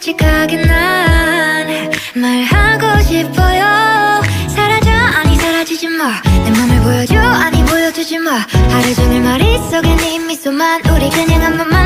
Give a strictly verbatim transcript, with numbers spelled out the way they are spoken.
솔직하게 난 말하고 싶어요. 사라져 아니 사라지지 마. 내 맘을 보여줘 아니 보여주지 마. 하루 종일 머릿속에 네 미소만 우리 그냥 한 번만